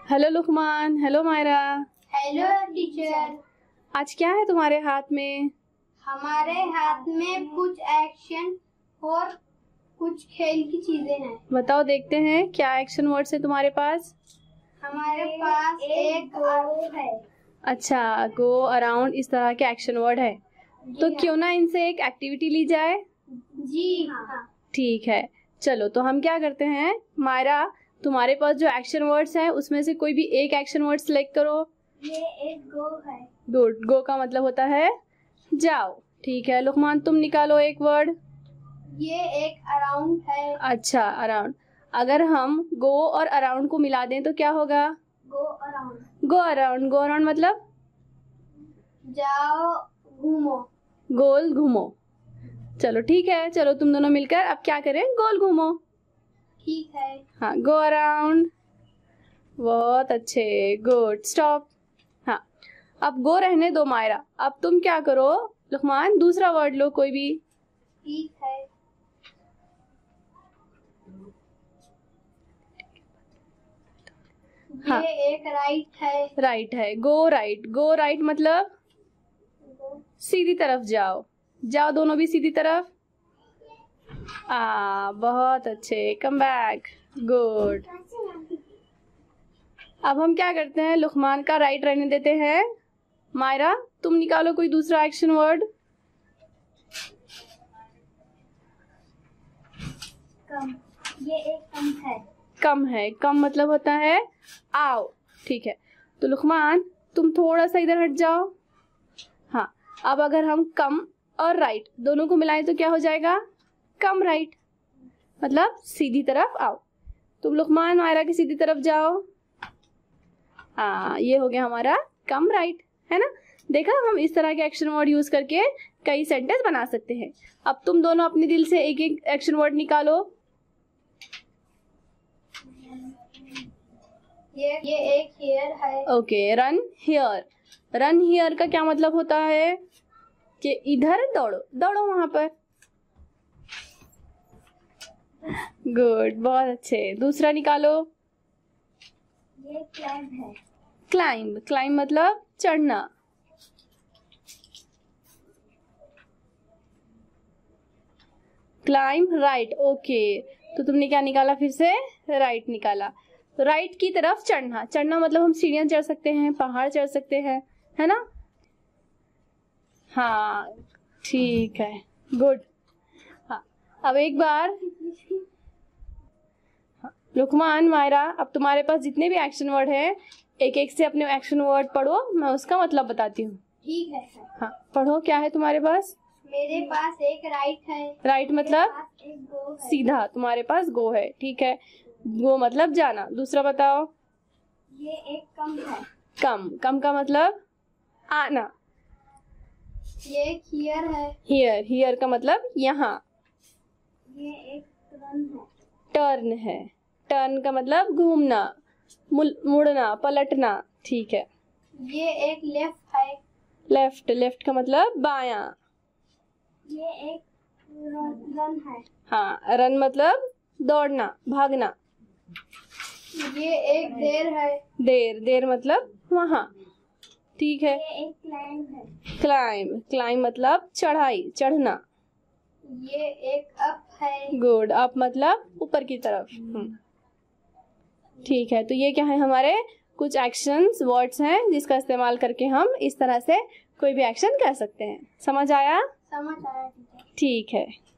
Hello Luqman. Hello Mayra. Hello teacher. आज क्या है तुम्हारे हाथ में? हमारे हाथ में कुछ एक्शन और कुछ खेल की चीजें हैं। बताओ, देखते हैं क्या एक्शन वर्ड्स है तुम्हारे पास। हमारे पास एक गो है। अच्छा, गो, अराउंड, इस तरह के एक्शन वर्ड है। तो क्यों ना इनसे एक एक्टिविटी ली जाए। जी हाँ। ठीक है, चलो तो हम क्या करते हैं। मायरा, तुम्हारे पास जो एक्शन वर्ड्स हैं उसमें से कोई भी एक एक्शन वर्ड सिलेक्ट करो। ये एक गो है। गुड। गो का मतलब होता है जाओ। ठीक है लुकमान, तुम निकालो एक वर्ड। ये एक अराउंड है। अच्छा, अराउंड। अगर हम गो और अराउंड को मिला दें तो क्या होगा? Go around. Go around. Go around मतलब जाओ घूमो। गोल घूमो। चलो ठीक है, चलो तुम दोनों मिलकर अब क्या करें, गोल घूमो। ठीक है। हाँ, गो अराउंड। बहुत अच्छे, गुड। स्टॉप। हाँ, अब गो रहने दो मायरा। अब तुम क्या करो लुकमान, दूसरा वर्ड लो कोई भी। ठीक है। हाँ, ये एक राइट है। राइट है। Go right. गो राइट मतलब सीधी तरफ जाओ। जाओ दोनों भी सीधी तरफ। बहुत अच्छे, कम बैक। गुड। अब हम क्या करते हैं, लुकमान का राइट रहने देते हैं। मायरा, तुम निकालो कोई दूसरा एक्शन वर्ड। कम। ये एक कम है। कम है। कम मतलब होता है आओ। ठीक है, तो लुकमान तुम थोड़ा सा इधर हट जाओ। हाँ, अब अगर हम कम और राइट दोनों को मिलाएं तो क्या हो जाएगा? कम राइट मतलब सीधी तरफ आओ। तुम लुकमान मायरा की सीधी तरफ जाओ। ये हो गया हमारा कम राइट, है ना। देखा, हम इस तरह के एक्शन वर्ड यूज करके कई सेंटेंस बना सकते हैं। अब तुम दोनों अपने दिल से एक एक एक्शन वर्ड निकालो। ये एक हियर है। Okay, run here. Run here का क्या मतलब होता है कि इधर दौड़ो, दौड़ो वहां पर। गुड, बहुत अच्छे। दूसरा निकालो। ये क्लाइंब है। क्लाइंब। क्लाइंब मतलब चढ़ना। Climb right. ओके, तो तुमने क्या निकाला? फिर से राइट निकाला। तो राइट की तरफ चढ़ना। चढ़ना मतलब हम सीढ़ियां चढ़ सकते हैं, पहाड़ चढ़ सकते हैं, है ना। हाँ, ठीक है, गुड। हाँ, अब एक बार लुकमान मायरा, अब तुम्हारे पास जितने भी एक्शन वर्ड हैं एक एक से अपने एक्शन वर्ड पढ़ो, मैं उसका मतलब बताती हूँ। ठीक है। हाँ, पढ़ो। क्या है तुम्हारे पास? मेरे पास एक राइट है। राइट मतलब मेरे पास एक गो है। सीधा। तुम्हारे पास गो है। ठीक है, गो मतलब जाना। दूसरा बताओ। ये एक कम है। कम। कम का मतलब आना। ये एक हियर है। हियर। हियर का मतलब यहाँ। ये एक टर्न है। टर्न है। टर्न का मतलब घूमना, मुड़ना, पलटना। ठीक है। ये एक लेफ्ट है। लेफ्ट। लेफ्ट का मतलब बायां। ये एक रन है। हाँ, रन मतलब दौड़ना, भागना। ये एक देर है। देर। देर मतलब वहां। ठीक है। ये एक क्लाइंब है। क्लाइंब। क्लाइंब मतलब चढ़ाई, चढ़ना। ये एक अप है। गुड। अप मतलब ऊपर की तरफ। ठीक है, तो ये क्या है, हमारे कुछ एक्शंस वर्ड्स हैं जिसका इस्तेमाल करके हम इस तरह से कोई भी एक्शन कर सकते हैं। समझ आया? समझ आया टीचर। ठीक है।